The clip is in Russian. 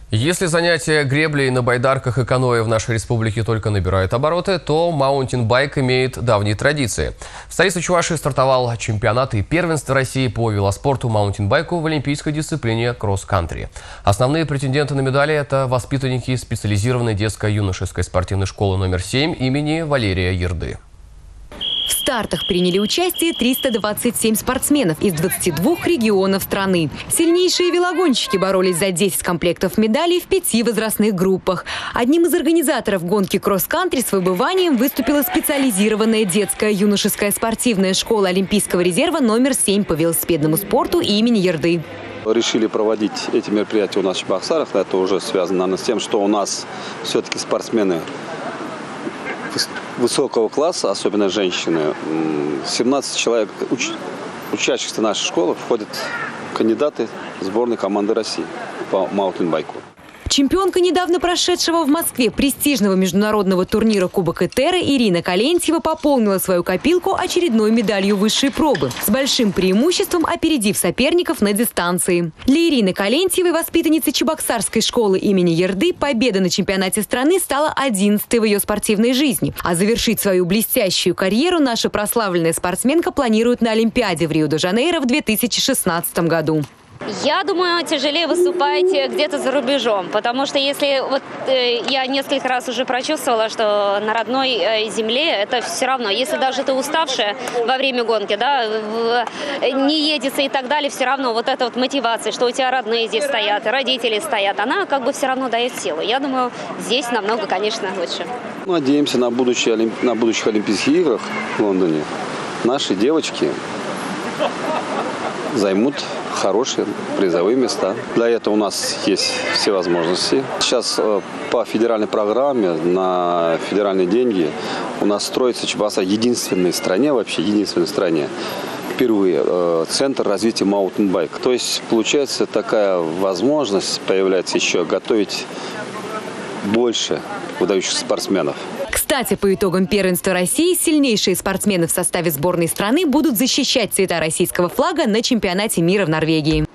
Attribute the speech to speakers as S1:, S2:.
S1: Если занятия греблей на байдарках и каноэ в нашей республике только набирают обороты, то маунтинбайк имеет давние традиции. В столице Чувашии стартовал чемпионат и первенство России по велоспорту маунтинбайку в олимпийской дисциплине кросс-кантри. Основные претенденты на медали – это воспитанники специализированной детско-юношеской спортивной школы номер 7 имени Валерия Ерды.
S2: В стартах приняли участие 327 спортсменов из 22 регионов страны. Сильнейшие велогонщики боролись за 10 комплектов медалей в 5 возрастных группах. Одним из организаторов гонки кросс-кантри с выбыванием выступила специализированная детская юношеская спортивная школа Олимпийского резерва номер 7 по велосипедному спорту имени Ерды.
S3: Решили проводить эти мероприятия у нас в Чебоксарах. Это уже связано, наверное, с тем, что у нас все-таки спортсмены высокого класса, особенно женщины. 17 человек, учащихся нашей школы, входят кандидаты в сборной команды России по маунтинбайку.
S2: Чемпионка недавно прошедшего в Москве престижного международного турнира Кубок Этера Ирина Калентьева пополнила свою копилку очередной медалью высшей пробы, с большим преимуществом опередив соперников на дистанции. Для Ирины Калентьевой, воспитанницы Чебоксарской школы имени Ерды, победа на чемпионате страны стала 11-й в ее спортивной жизни. А завершить свою блестящую карьеру наша прославленная спортсменка планирует на Олимпиаде в Рио-де-Жанейро в 2016 году.
S4: Я думаю, тяжелее выступать где-то за рубежом, потому что если я несколько раз уже прочувствовала, что на родной земле это все равно, если даже ты уставшая во время гонки, да, не едется и так далее, все равно вот эта вот мотивация, что у тебя родные здесь стоят, родители стоят, она как бы все равно дает силу. Я думаю, здесь намного, конечно, лучше.
S3: Надеемся на будущих Олимпийских играх в Лондоне наши девочки займут хорошие призовые места. Для этого у нас есть все возможности. Сейчас по федеральной программе на федеральные деньги у нас строится Чебоксар единственной стране, вообще единственной стране, впервые центр развития маунтинбайка. То есть получается такая возможность появляется еще готовить больше выдающихся спортсменов.
S2: Кстати, по итогам первенства России сильнейшие спортсмены в составе сборной страны будут защищать цвета российского флага на чемпионате мира в Норвегии.